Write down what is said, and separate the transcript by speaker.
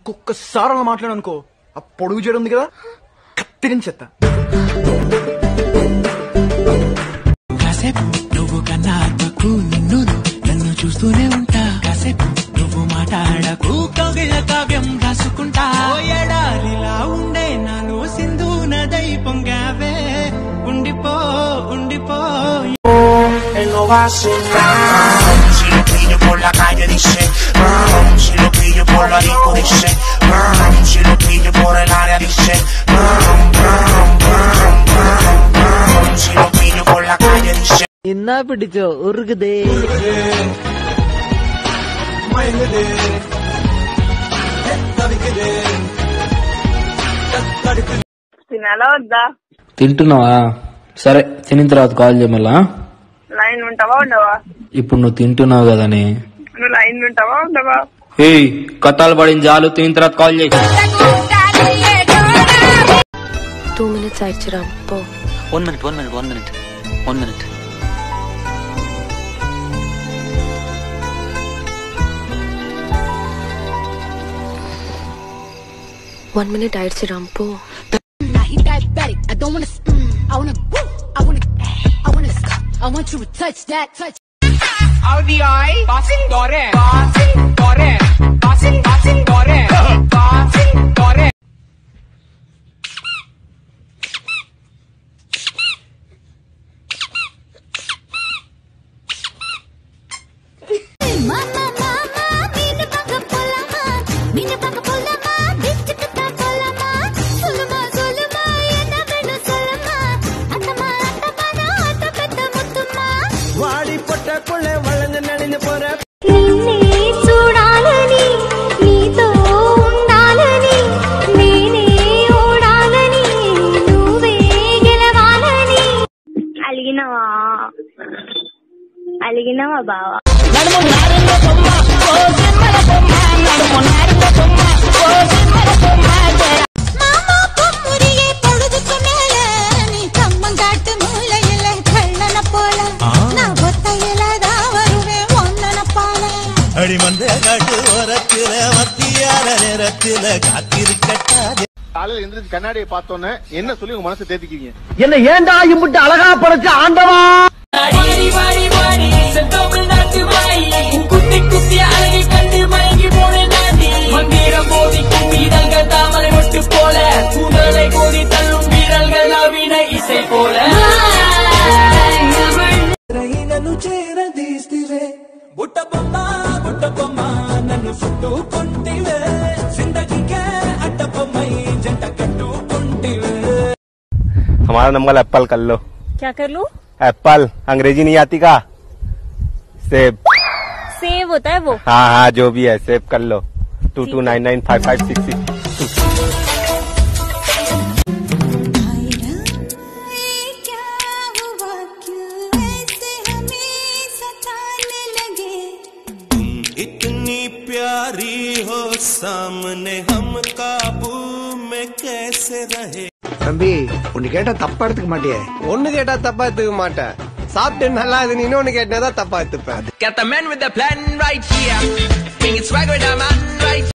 Speaker 1: ఇంకొకసారి అలా మాట్లాడనుకో ఆ పొడుగు జడ ఉంది కదా కత్తిరించేత్తా.
Speaker 2: కాసేపు నువ్వు కన్నాకు నిన్ను నన్ను చూస్తూనే ఉంటా. కాసేపు నువ్వు మాట్లాడకు కవిల కావ్యం రాసుకుంటా. ఎడారిలా ఉండే నాలో సింధు నదై పొంగావే. ఉండిపో ఉండిపో.
Speaker 3: No va a ser nada. Si lo pillo por la calle dice, si lo pillo por la disco dice, si lo pillo por el área dice, si lo pillo por la calle dice.
Speaker 4: ഇന്നാ പിടിച്ചോ ഉറുകുതേ
Speaker 5: తినాలా వద్దా?
Speaker 6: తింటున్నావా? సరే తినిన తర్వాత call చేయమల్లా.
Speaker 5: Line ఉంటావా ఉండవా?
Speaker 6: ఇప్పుడు నువ్వు తింటున్నావు కదని.
Speaker 5: నువ్వు లైన్ ఉంటావా ఉండవా?
Speaker 6: హే కథలు పడిన చాలు, తినిన తర్వాత కాల్ చేయి.
Speaker 7: 2 minutes ఆయిடுச்சு రామ్ పో.
Speaker 8: 1 minute 1 minute 1 minute 1 minute.
Speaker 7: One minute ஆயிடுச்சு ராம் போ.
Speaker 9: I want you to touch that, touch.
Speaker 2: RDI passing dore passing dore passing passing dore passing dore.
Speaker 9: Mama mama meenu panga polama meenu panga polama bichukta polama soluma soluma enna venu soluma atama atama atta petta muttuma
Speaker 2: వాడి పొట్ట పుల్లే వళ్ళంగ నడిన పోర.
Speaker 9: నిన్నే చూడాలని నీతో ఉండాలని నేనే ఓడాలని నువ్వే గెలవాలని. అలిగినవా బావా?
Speaker 10: காலையில எந்திரிச்சு கண்ணாடியை பார்த்தோன்னே என்ன சொல்லி உங்க மனசு தேத்திக்குவீங்க?
Speaker 4: என்ன ஏண்டா இம்புட்டு அழகா படைச்ச ஆண்டவா.
Speaker 2: నన్ను చేరదీస్తివే బుట్ట బొమ్మ నన్ను చుట్టుకుంటివే జిందగీకే అడ్డ బొమ్మై జంట కట్టుకుంటివే.
Speaker 10: हमारा नंबर एप्पल कर लो.
Speaker 5: क्या कर लूं?
Speaker 10: एप्पल अंग्रेजी नहीं आती का? सेब.
Speaker 5: सेव होता है वो?
Speaker 10: हाँ हाँ जो भी है सेव कर लो. 22995566.
Speaker 2: इतनी प्यारी हो सामने हम काबू में कैसे रहे.
Speaker 1: தம்பி ஒன்னு கேட்டா தப்பா எடுத்துக்க மாட்டியே?
Speaker 4: ஒன்னு கேட்டா தப்பா எடுத்துக்க மாட்டேன். சாப்பிட்டு நல்லா இது இன்னொன்னு கேட்டா தப்பா எடுத்துப்பேன்.
Speaker 2: Got the man with the plan right here. Bring it swag with the man right